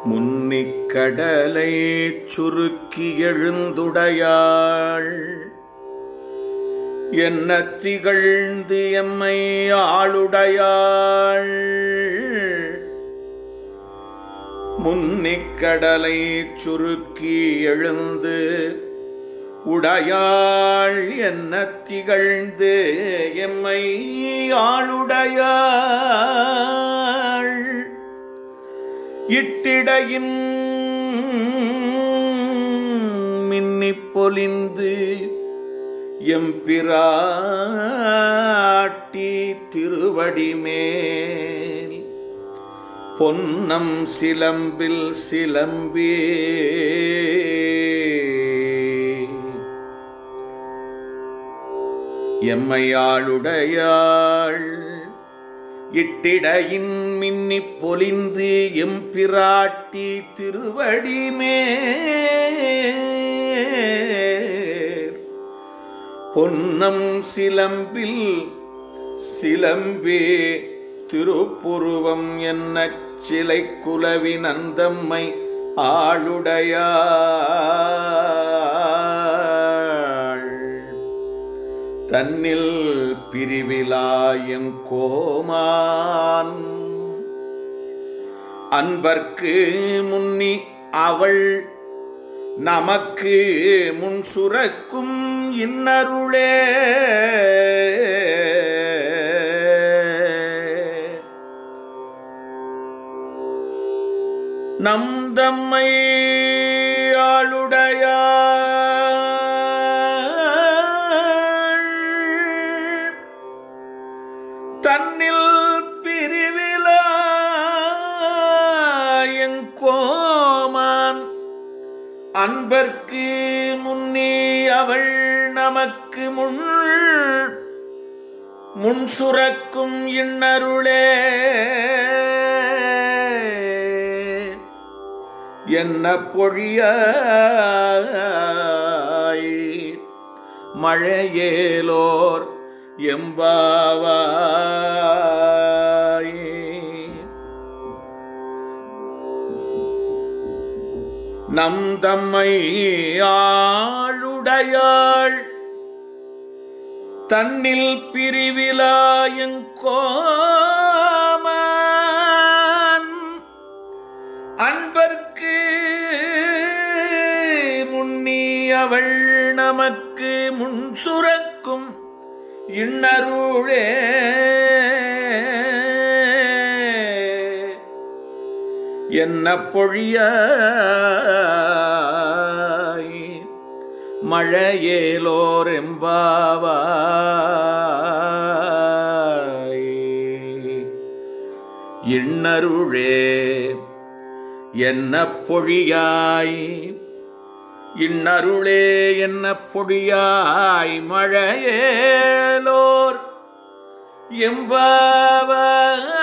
முன்னிக் கடலை சுருக்கி எழுந்துடையாள் என்ன திகழ்ந்து எம்மை ஆளுடையாள். முன்னிக் கடலை சுருக்கி எழுந்து உடையாள் என்ன திகழ்ந்து எம்மை ஆளுடையாள். இட்டிடையின் மின்னிப் பொலிந்து எம்பிராட்டி திருவடிமேல் பொன்னம் சிலம்பில் சிலம்பே எம்மையாளுடையாள். இட்டிடையின் மின்னிப் பொலிந்து எம்பிராட்டி திருவடிமேல் பொன்னம் சிலம்பில் சிலம்பே திருப்புருவம் என்ன சிலை குலவி நந்தம்மை ஆளுடையாள். தன்னில் பிரிவிலாயங் கோமான் அன்பர்க்கு முன்னி அவள் நமக்கு முன் சுரக்கும் இன்னருளே. நம் தம்மை ஆளுடையாள். தன்னில் பிரிவிலாயங் கோமான் அன்பர்க்கு முன்னி அவள் நமக்கு முன் சுரக்கும் இன்னருளே. என்ன பொழியாய் மழையேலோர் எம்பாவாய். நம் தம்மை ஆளுடையாள். தன்னில் பிரிவிலாயங் கோமான் அன்பர்க்கு முன்னி அவள் நமக்கு முன் சுரக்கும் இன்னருளே. என்ன பொழியாய் மழையேலோர் எம்பாவாய். இன்னருளே என்ன பொழியாய் இன்னருளே என்ன பொழியாய் மழையேலோர் எம்பாவாய்.